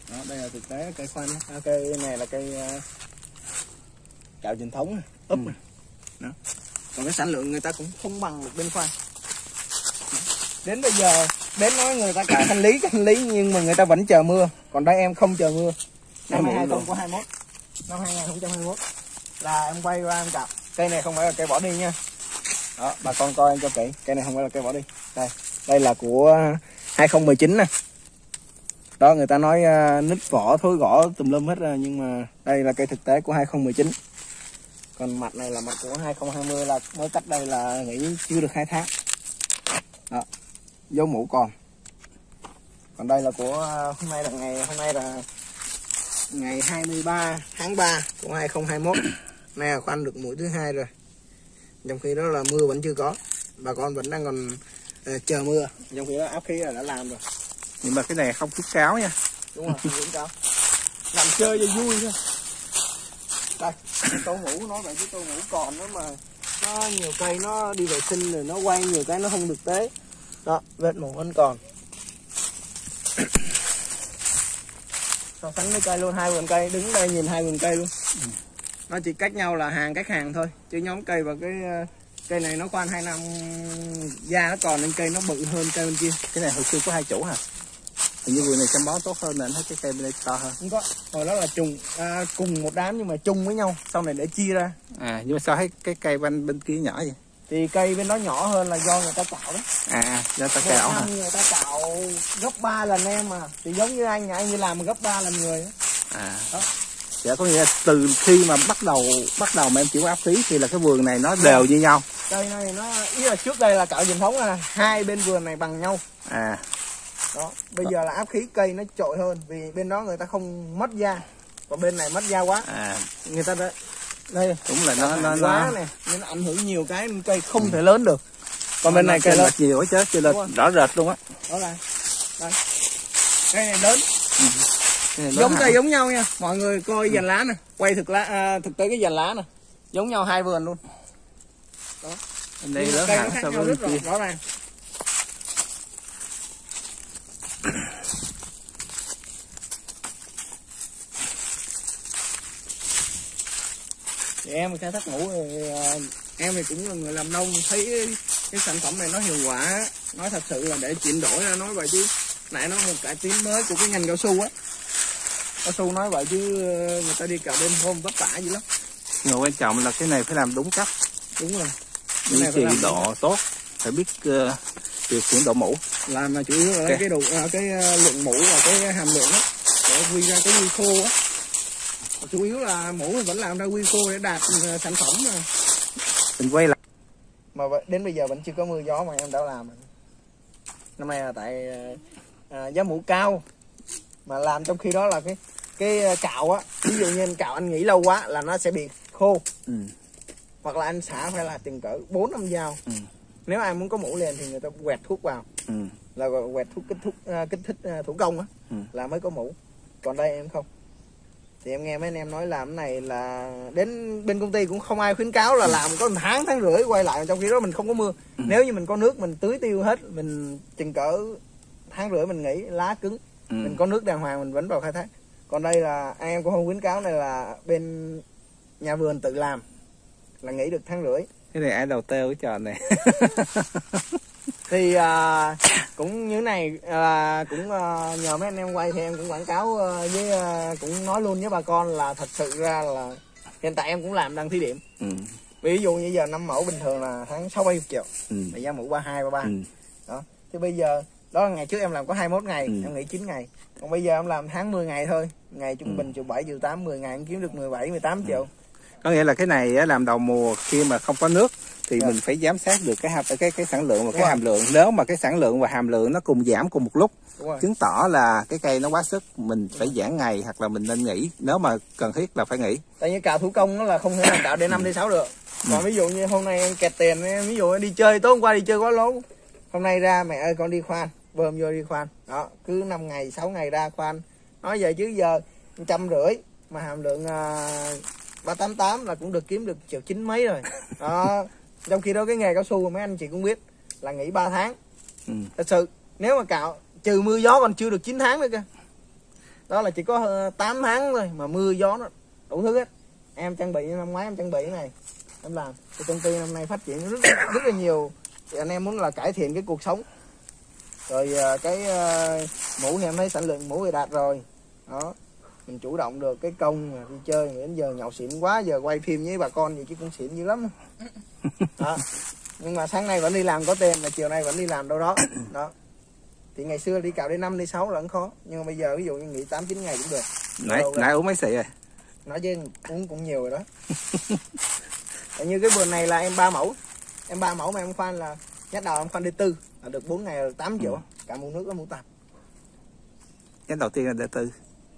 Đó, đây là thực tế cây khoanh. Cây này là cây cạo truyền thống úp. Đó. Còn cái sản lượng người ta cũng không bằng được bên khoanh. Đến bây giờ đến nói người ta cạo thanh lý nhưng mà người ta vẫn chờ mưa. Còn đây em không chờ mưa. Năm 2021, năm 2021 là em quay qua em cạo. Cây này không phải là cây bỏ đi nha. Đó, bà con coi em cho kỹ, cây này không phải là cây bỏ đi. Đây là của 2019 nè. Đó, người ta nói nứt vỏ, thối gõ tùm lum hết rồi, nhưng mà đây là cây thực tế của 2019. Còn mặt này là mặt của 2020, là mới cách đây là nghĩ chưa được 2 tháng. Đó, dấu mũ còn đây là của hôm nay là ngày 23 tháng 3 của 2021. Nay là khoanh được mũi thứ 2 rồi. Trong khi đó là mưa vẫn chưa có, bà con vẫn đang còn chờ mưa. Trong khi đó áp khí là đã làm rồi. Nhưng mà cái này không khuyến cáo nha. Đúng rồi, không khuyến cáo. Làm chơi cho vui thôi. Đây, cái tô ngủ nói vậy chứ tô ngủ còn đó mà nó nhiều cây nó đi vệ sinh rồi nó quay nhiều cái nó không được tế. Đó, vết mủ vẫn còn. So sánh với cây luôn, 2 vườn cây, đứng đây nhìn 2 vườn cây luôn. Nó chỉ cách nhau là hàng cách hàng thôi, chứ nhóm cây và cái cây này nó khoan 2 năm da nó còn, nên cây nó bự hơn cây bên kia. Cái này hồi xưa có 2 chủ hả? Hình như vườn này chăm bón tốt hơn nên thấy cái cây bên đây to hơn. Không có, hồi đó là cùng một đám nhưng mà chung với nhau, sau này để chia ra. Nhưng mà sao thấy cái cây bên kia nhỏ vậy? Thì cây bên đó nhỏ hơn là do người ta cạo đó. Do ta cạo hả? Người ta cạo gấp 3 lần em mà. Thì giống như anh đi làm gấp 3 lần người đó. Đó. Dạ, có nghĩa là từ khi mà bắt đầu mà em chỉ có áp khí thì là cái vườn này nó đều như nhau. Cây này nó ý là trước đây là cạo truyền thống là 2 bên vườn này bằng nhau. Đó, bây giờ là áp khí cây nó trội hơn vì bên đó người ta không mất da. Còn bên này mất da quá. Người ta đây đúng là nó quá này, nên nó ảnh hưởng nhiều cái nên cây không thể lớn được. Còn bên này cây lớn nhiều quá chứ, là rõ rệt luôn á. Đó là đây. Cây này lớn. Giống cây giống nhau nha. Mọi người coi dàn lá nè, quay thực tế cái dàn lá nè. Giống nhau 2 vườn luôn. Đó. Đây lớn hẳn so với bên kia. Rõ ràng. Thì em khai thác mủ thì em thì cũng là người làm nông, thấy cái sản phẩm này nó hiệu quả, nói thật sự là để chuyển đổi ra nói vậy chứ nãy nó một cải tiến mới của cái ngành cao su á. Cao su nói vậy chứ người ta đi cạo đêm hôm vất vả gì lắm. Điều quan trọng là cái này phải làm đúng cách. Đúng rồi. Duy trì độ tốt, phải biết điều khiển độ mủ. Làm mà chủ yếu là cái lượng mủ và cái hàm lượng á, để quy ra cái quy khô á. Chủ yếu là mủ vẫn làm ra quy khô để đạt sản phẩm mà. Mình quay lại. Mà đến bây giờ vẫn chưa có mưa gió mà em đã làm. Năm nay là tại giá mủ cao mà làm trong khi đó là cái cạo á, ví dụ như anh cạo anh nghỉ lâu quá là nó sẽ bị khô. Hoặc là anh xả phải là chừng cỡ 4-5 dao. Nếu ai muốn có mủ liền thì người ta quẹt thuốc vào. Là quẹt thuốc kích thích thủ công á, là mới có mủ. Còn đây em không. Thì em nghe mấy anh em nói làm cái này là đến bên công ty cũng không ai khuyến cáo là làm có 1 tháng, tháng rưỡi quay lại, trong khi đó mình không có mưa. Nếu như mình có nước mình tưới tiêu hết, mình chừng cỡ tháng rưỡi mình nghỉ, lá cứng, mình có nước đàng hoàng mình vẫn vào khai thác. Còn đây là anh em cũng không khuyến cáo, này là bên nhà vườn tự làm là nghỉ được tháng rưỡi. Cái này ai đầu tư cái trò này. Thì cũng như này là cũng nhờ mấy anh em quay thì em cũng quảng cáo với cũng nói luôn với bà con là thật sự ra là hiện tại em cũng làm đang thí điểm. Ví dụ như giờ 5 mẫu bình thường là tháng 6-7 triệu, là giá mũ 32-33. Đó. Thì bây giờ đó là ngày trước em làm có 21 ngày, em nghỉ 9 ngày. Còn bây giờ em làm tháng 10 ngày thôi, ngày trung bình 1.700.000-1.800.000, 10 ngày em kiếm được 17-18 triệu. Có nghĩa là cái này làm đầu mùa khi mà không có nước thì mình phải giám sát được cái sản lượng và cái hàm lượng. Nếu mà cái sản lượng và hàm lượng nó cùng giảm cùng một lúc, chứng tỏ là cái cây nó quá sức, mình phải giãn ngày hoặc là mình nên nghỉ, nếu mà cần thiết là phải nghỉ. Tại như cạo thủ công nó là không thể nào cạo đến 5-6 được. Còn ví dụ như hôm nay em kẹt tiền, ví dụ đi chơi, tối hôm qua đi chơi quá lố, hôm nay ra mẹ ơi con đi khoan, bơm vô đi khoan. Đó, cứ 5 ngày 6 ngày ra khoan. Nói giờ chứ giờ 150 mà hàm lượng 388 là cũng được kiếm được 1,9 mấy rồi. Đó. Trong khi đó cái nghề cao su mấy anh chị cũng biết là nghỉ 3 tháng. Thật sự nếu mà cạo trừ mưa gió còn chưa được 9 tháng nữa cơ. đó là chỉ có 8 tháng thôi mà mưa gió nó đủ thứ hết. Em trang bị năm ngoái em trang bị cái này em làm, cái công ty năm nay phát triển rất là nhiều, thì anh em muốn là cải thiện cái cuộc sống. Rồi cái mũ thì em thấy sản lượng mũ thì đạt rồi đó, mình chủ động được cái công mà đi chơi đến giờ nhậu xỉn quá, giờ quay phim với bà con gì chứ cũng xỉn dữ lắm đó. Nhưng mà sáng nay vẫn đi làm có tiền, mà chiều nay vẫn đi làm đâu đó đó. Thì ngày xưa đi cạo đến 5 đến 6 là cũng khó, nhưng mà bây giờ ví dụ như nghỉ 8-9 ngày cũng được. Nãy uống mấy xị rồi? Nói chứ uống cũng nhiều rồi đó. Như cái vườn này là em 3 mẫu. Em 3 mẫu mà em khoan là nhát đầu em khoan D4 là được 4 ngày là được 8 triệu. Cả mũ nước với mũ tạp. Nhát đầu tiên là D4.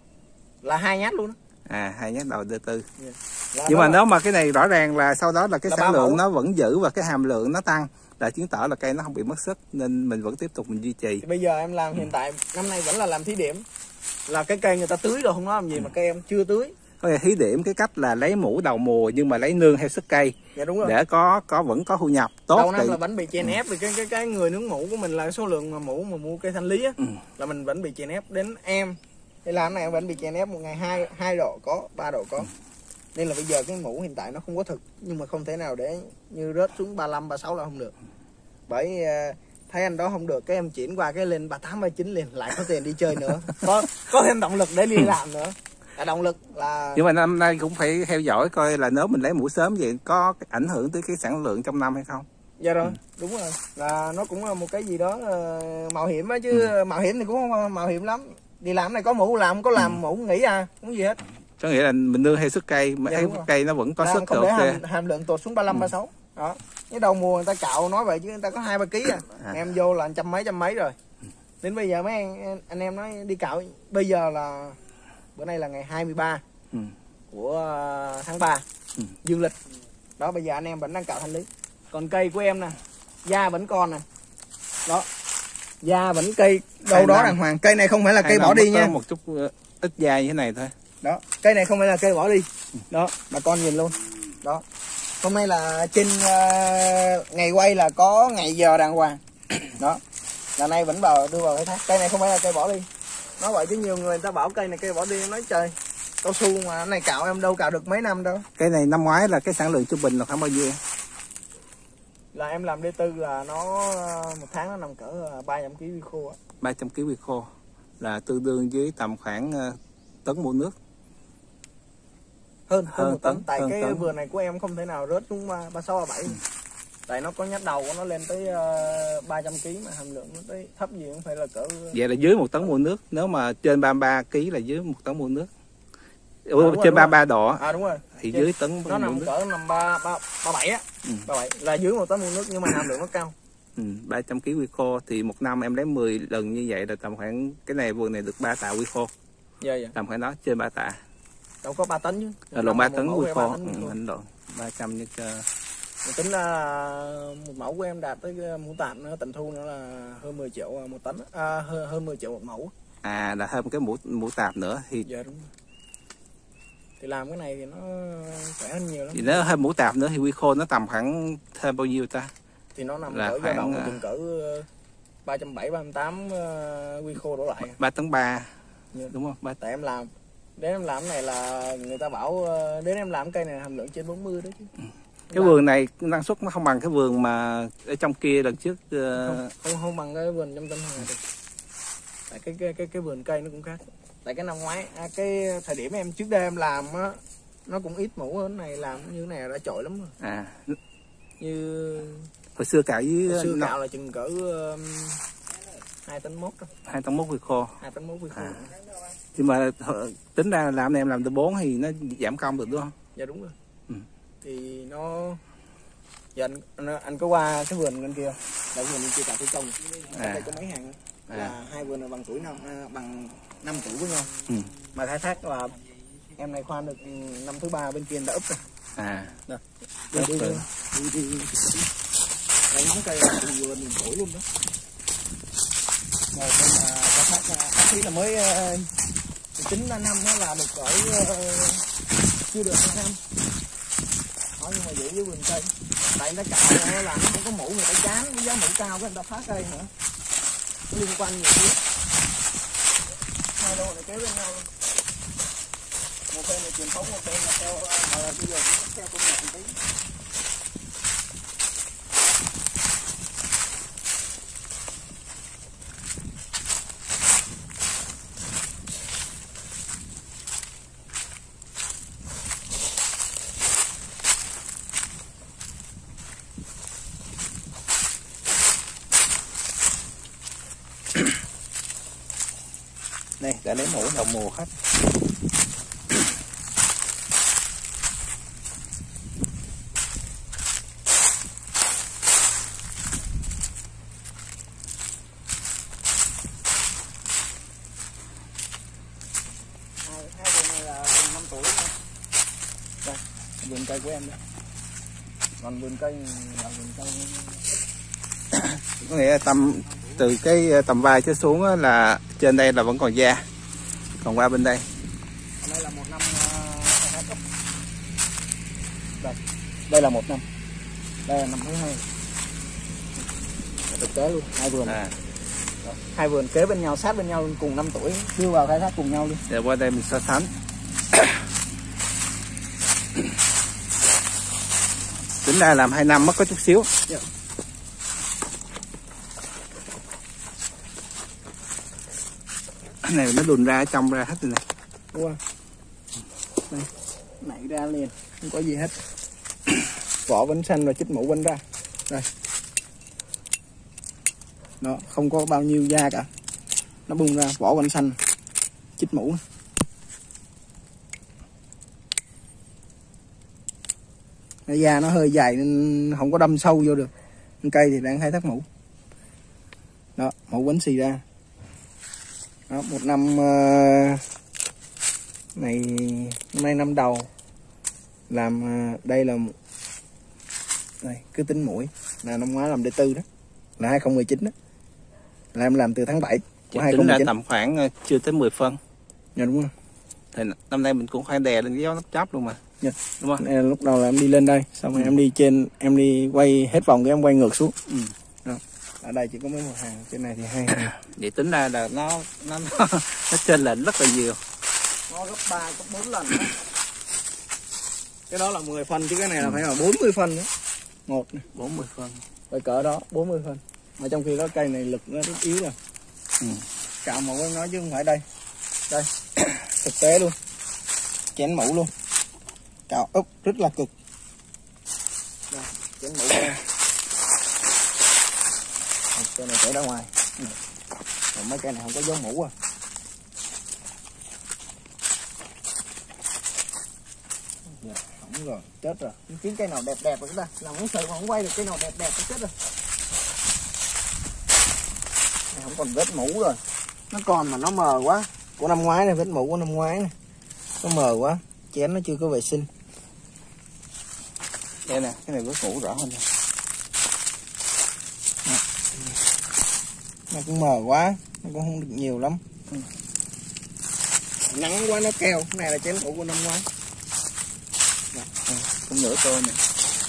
Là 2 nhát luôn đó. À, 2 nhát đầu D4. Yeah. Nhưng mà nếu mà cái này rõ ràng là sau đó là cái sản lượng nó vẫn giữ và cái hàm lượng nó tăng, là chứng tỏ là cây nó không bị mất sức, nên mình vẫn tiếp tục mình duy trì. Thì bây giờ em làm hiện tại năm nay vẫn là làm thí điểm, là cái cây người ta tưới rồi không nói làm gì mà cây em chưa tưới. Có thể thí điểm cái cách là lấy mũ đầu mùa nhưng mà lấy nương theo sức cây. Dạ đúng rồi. Để vẫn có thu nhập tốt. Đầu năm là vẫn bị chèn ép vì cái người nướng mũ của mình là số lượng mà mũ mà mua cây thanh lý á, là mình vẫn bị chèn ép. Đến em để làm này em vẫn bị chèn ép một ngày 2 độ có, 3 độ có. Nên là bây giờ cái mũ hiện tại nó không có thực, nhưng mà không thể nào để như rớt xuống 35, 36 là không được. Bởi thấy anh đó không được, cái em chuyển qua cái lên 38, 39 liền, lại có tiền đi chơi nữa. Có thêm động lực để đi làm nữa. Động lực là... Nhưng mà năm nay cũng phải theo dõi coi là nếu mình lấy mũ sớm vậy có ảnh hưởng tới cái sản lượng trong năm hay không. Dạ rồi, đúng rồi. Là nó cũng là một cái gì đó mạo hiểm á chứ. Mạo hiểm thì cũng không mạo hiểm lắm. Đi làm này có mũ làm, không có làm mũ nghỉ à, không gì hết. Có nghĩa là mình nương theo sức cây, mà theo cây nó vẫn có sức. Không để hàm lượng tụt xuống 35, 36. Đó. Cái đầu mùa người ta cạo nói vậy chứ người ta có 2-3 kg à. Em vô là trăm mấy rồi. Đến bây giờ mấy anh em nói đi cạo, bây giờ là bữa nay là ngày 23 của tháng 3 dương lịch. Đó, bây giờ anh em vẫn đang cạo thanh lý. Còn cây của em nè, da vẫn còn nè. Đó. Da vẫn cây đâu đó đàng hoàng. Cây này không phải là cây bỏ đi nha. Một chút ít da như thế này thôi. Đó, cây này không phải là cây bỏ đi. Đó, bà con nhìn luôn. Đó. Hôm nay là trên ngày quay là có ngày giờ đàng hoàng. Đó. Là nay vẫn đưa vào khai thác. Cây này không phải là cây bỏ đi. Nói vậy chứ nhiều người ta bảo cây này cây bỏ đi, nói trời, cao su mà cái này cạo em đâu cạo được mấy năm đâu. Cái này năm ngoái là cái sản lượng trung bình là khoảng bao nhiêu? Là em làm D4 là nó một tháng nó nằm cỡ 300 kg vi khô á. 300 kg vi khô là tương đương với tầm khoảng tấn mua nước. Hơn 1 tấn. Tại cái vườn này của em không thể nào rớt xuống 36, 37. Tại nó có nhát đầu của nó lên tới 300 kg mà hàm lượng nó tới thấp gì cũng phải là cỡ. Vậy là dưới 1 tấn mua nước. Nếu mà trên 33 kg là dưới 1 tấn mua nước. Trên 33 độ đúng rồi. Thì dưới tấn nó nằm cỡ 37 á. 37 là dưới 1 tấn mua nước nhưng mà hàm lượng nó cao. 300 kg quy khô thì một năm em lấy 10 lần như vậy là tầm khoảng, cái này vườn này được 3 tạ quy khô. Dạ. Tầm khoảng đó, trên 3 tạ. Đâu có 3 tấn chứ. Lộn 3 tấn quy khô. Anh lộn 300 như tính là một mẫu của em đạt tới mũ tạp nó tận thu nữa là hơn 10 triệu 1 tấn, hơn 10 triệu 1 mẫu. À, là thêm cái mũ tạp nữa thì. Dạ đúng. Thì làm cái này thì nó khỏe hơn nhiều lắm. Thì nếu thêm mũ tạp nữa thì quy khô nó tầm khoảng thêm bao nhiêu ta? Thì nó nằm cỡ dao động chừng cỡ 370, 380 quy khô đổ lại. 3 tấn 3. Yeah. Đúng không? Tại em làm, đến em làm cái này là người ta bảo đến em làm cây này hàm lượng trên 40 đó chứ. Cái vườn này năng suất nó không bằng cái vườn mà ở trong kia lần trước. Không bằng cái vườn trong Tân Hòa được. Tại cái vườn cây nó cũng khác. Tại cái năm ngoái cái thời điểm em trước đây em làm á, nó cũng ít mũ hơn này, làm như thế này đã chọi lắm rồi. Như hồi xưa cạo cạo là chừng cỡ 2 tấn mốt thôi. 2 tấn mốt quy khô. 2 tấn mốt quy khô. Nhưng mà tính ra làm này em làm từ 4 thì nó giảm công được đúng không? Dạ đúng rồi. Thì nó giờ anh có qua cái vườn bên kia, là vườn bên kia cạo thủ công. Đây có mấy hàng là hai vườn là bằng tuổi bằng 5 tuổi với nhau. Mà khai thác là em này khoan được năm thứ 3 bên kia đã úp rồi. Đây. Đây ngón cây là vừa mình tuổi luôn đó. Rồi bên khai thác khi là mới 9 năm nó là được cỡ chưa được 2 năm. Đó, nhưng mà giữ với vườn cây. Tại người ta cạo là nó không có mũ, người ta chán với giá mũ cao cái người ta phá cây nữa. Nó liên quan nhiều thứ. hai lô này kéo bên nhau luôn. Một bên là truyền thống, một bên là theo gọi là bây giờ cũng theo công nghệ tí. Đây đã lấy mẫu đầu mùa hết. Hai vườn này là vườn 5 tuổi thôi. Đây, vườn cây của em đây. Còn vườn cây là vườn cây Có nghĩa là từ cái tầm vai trở xuống là trên đây là vẫn còn da, còn qua bên đây. đây là 1 năm đây là 1 năm, đây là năm thứ 2. Thực tế luôn, hai vườn hai vườn kế bên nhau, sát bên nhau cùng 5 tuổi, đưa vào khai thác cùng nhau luôn. Để qua đây mình so sánh. Tính ra làm 2 năm mất có chút xíu. Yeah. Cái này nó đùn ra ở trong ra hết rồi này. Đúng không? Đây, nảy ra liền, không có gì hết. Vỏ vẫn xanh và chích mũ vẫn ra. Đây. Đó, không có bao nhiêu da cả. Nó bung ra, vỏ vẫn xanh, chích mũ. Da nó hơi dày nên không có đâm sâu vô được. Cây thì đang khai thác mũ. Đó, mũ vẫn xì ra. Đó, 1 năm này, năm nay năm đầu làm đây là đây, cứ tính mũi là năm ngoái làm đệ tư đó, là 2019 đó, là em làm từ tháng 7 của 2019. Tính ra tầm khoảng chưa tới 10 phân. Dạ đúng không? Thì năm nay mình cũng phải đè lên cái dấu nắp chóp luôn mà. Dạ. Đúng không? Nên lúc đầu là em đi lên đây, xong rồi em đi trên, em đi quay hết vòng cái em quay ngược xuống. Đó. Ở đây chỉ có mấy một hàng, trên này thì 2 hàng. Vậy tính ra là nó trên lệnh rất là nhiều. Nó gấp 3, gấp 4 lần đó. Cái đó là 10 phân chứ cái này là phải là 40 phân nữa. Một này, 40 phân. phải cỡ đó, 40 phân. Mà trong khi đó cây này lực nó rất yếu rồi. Cạo mẫu em nói chứ không phải đây. Đây, thực tế luôn. Chén mũ luôn. Cạo ốc rất là cực. Đây, chén mũ đây. Cây này chảy ra ngoài. Còn mấy cây này không có dấu mũ à. Không rồi, chết rồi. Kiếm cây nào đẹp đẹp rồi chúng ta. Làm muốn sự mà không quay được cây nào đẹp đẹp thì chết rồi. Này không còn vết mũ rồi. Nó còn mà nó mờ quá. Của năm ngoái này, vết mũ của năm ngoái này. Nó mờ quá. Chén nó chưa có vệ sinh. Đây nè, cái này vết mũ rõ hơn nè. Nó cũng mờ quá, nó cũng không được nhiều lắm. Nắng quá nó keo. Cái này là chén mũ của năm ngoái. Cũng nửa tô nè.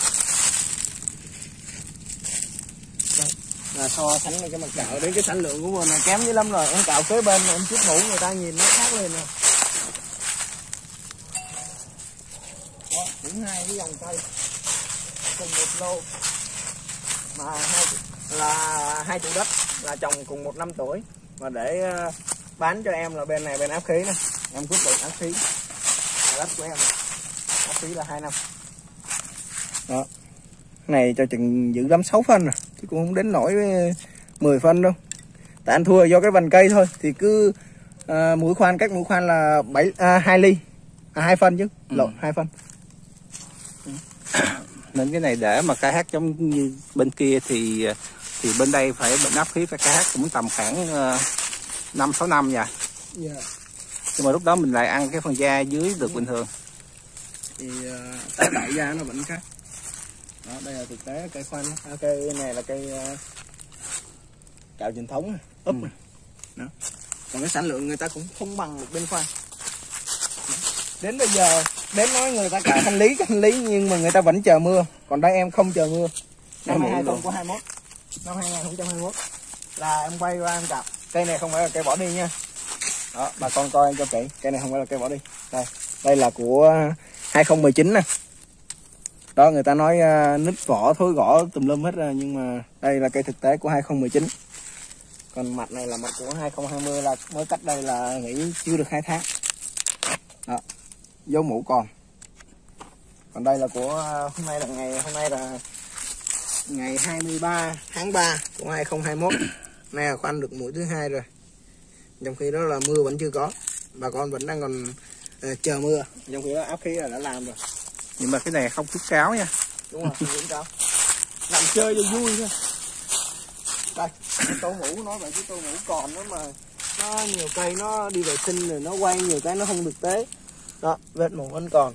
Là so sánh với cái mặt cạo đến cái sản lượng của mình là kém dữ lắm rồi. Em cạo kế bên mà em chích mũ người ta nhìn nó khác lên rồi. Đó, cũng 2 cái dòng cây cùng 1 lô mà hai chủ đất là trồng cùng 1 năm tuổi, và để bán cho em là bên này bên áp khí này, em quyết định áp khí là đất của em, áp khí là 2 năm. Đó, này cho chừng giữ lắm 6 phân rồi chứ cũng không đến nổi 10 phân đâu. Tại anh thua do cái vành cây thôi, thì cứ mũi khoan cách mũi khoan là 2 ly 2 phân chứ, lộn 2 phân. Nên cái này để mà khai thác giống như bên kia thì bên đây phải bệnh áp khí phải khai thác cũng tầm khoảng 5-6 năm nha. Yeah. Nhưng mà lúc đó mình lại ăn cái phần da dưới được bình thường. Thì tái tạo da nó vẫn khác. Đó, đây là thực tế cây khoan. Cây này là cây cạo truyền thống úp. Đó. Còn cái sản lượng người ta cũng không bằng được bên khoan. Đến bây giờ đến nói người ta cạo thanh lý nhưng mà người ta vẫn chờ mưa. Còn đây em không chờ mưa. Năm 2021, năm 2021 là em quay qua em cạo. Cây này không phải là cây bỏ đi nha. Đó, bà con coi cho kỹ, cây này không phải là cây bỏ đi. Đây là của 2019 nè. Đó, người ta nói nứt vỏ, thối gõ tùm lum hết rồi, nhưng mà đây là cây thực tế của 2019. Còn mặt này là mặt của 2020, là mới cách đây là nghĩ chưa được 2 tháng. Đó, dấu mũ còn đây là của hôm nay là ngày 23 tháng 3 của 2021. Nay là khoanh được mũi thứ 2 rồi. Trong khi đó là mưa vẫn chưa có, bà con vẫn đang còn chờ mưa. Trong khi đó áp khí là đã làm rồi. Nhưng mà cái này không khuyến cáo nha. Đúng rồi, không khuyến cáo. Làm chơi cho vui thôi. Đây, cái tô mũ nói vậy chứ tô mũ còn đó mà nó nhiều cây nó đi vệ sinh rồi nó quay nhiều cái nó không được tế. Đó, vết mũ vẫn còn.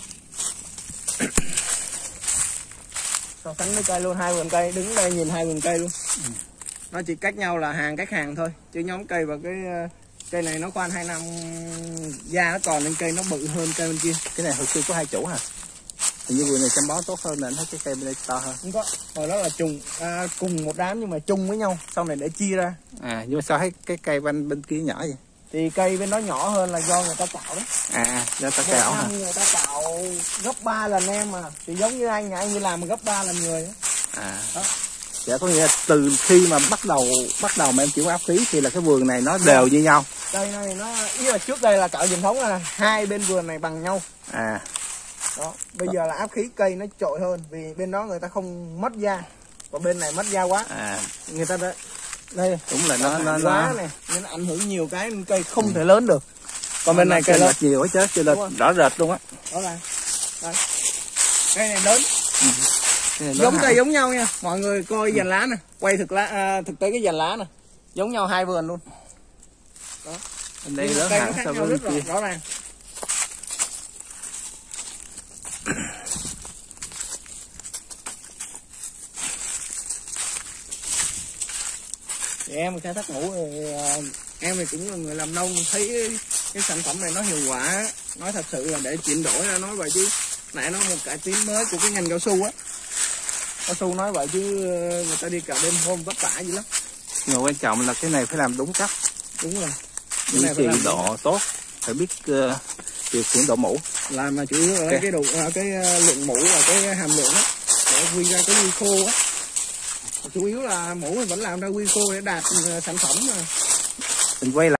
So sánh với cây luôn, 2 vườn cây, đứng đây nhìn 2 vườn cây luôn. Nó chỉ cách nhau là hàng cách hàng thôi, chứ nhóm cây và cái cây này nó khoan 2 năm da nó còn, nên cây nó bự hơn cây bên kia. Cái này hồi xưa có 2 chủ hả? Hình như vườn này chăm bón tốt hơn nên thấy cái cây bên đây to hơn. Không có, hồi đó là cùng một đám nhưng mà chung với nhau, sau này để chia ra. Nhưng mà sao thấy cái cây bên kia nhỏ vậy? Thì cây bên đó nhỏ hơn là do người ta cạo đấy. Do ta cạo hả? Người ta cạo gấp 3 lần em mà, thì giống như anh đi làm mà gấp 3 lần người ấy. Đó. Dạ, có nghĩa là từ khi mà bắt đầu mà em chuyển qua áp khí thì là cái vườn này nó đều như nhau. Cây này nó ý là trước đây là cạo truyền thống là 2 bên vườn này bằng nhau. Đó, bây giờ là áp khí cây nó trội hơn vì bên đó người ta không mất da, còn bên này mất da quá. Người ta đây đúng là nó này nên nó ảnh hưởng nhiều cái nên cây không thể lớn được. Còn bên này cây lớn nhiều quá chứ, rõ rệt luôn á. Đó là đây. Cây này lớn. Giống cây giống nhau nha, mọi người coi dàn lá nè, quay thực tế cái dàn lá nè, giống nhau 2 vườn luôn. Đó. Bên đây lớn hẳn so với bên kia. Rõ ràng. Thì em khai thác mũ thì em thì cũng là người làm nông, thấy cái sản phẩm này nó hiệu quả, nói thật sự là để chuyển đổi ra nói vậy chứ nãy nó một cải tiến mới của cái ngành cao su á. Cao su nói vậy chứ người ta đi cả đêm hôm vất vả gì lắm. Nhưng mà quan trọng là cái này phải làm đúng cách. Đúng rồi. Duy trì độ tốt, phải biết điều khiển độ mũ. Làm mà chủ yếu là cái lượng mũ và cái hàm lượng á, để quy ra cái quy khô á. Chủ yếu là mũ mình vẫn làm ra quy khô để đạt sản phẩm mà. Mình quay lại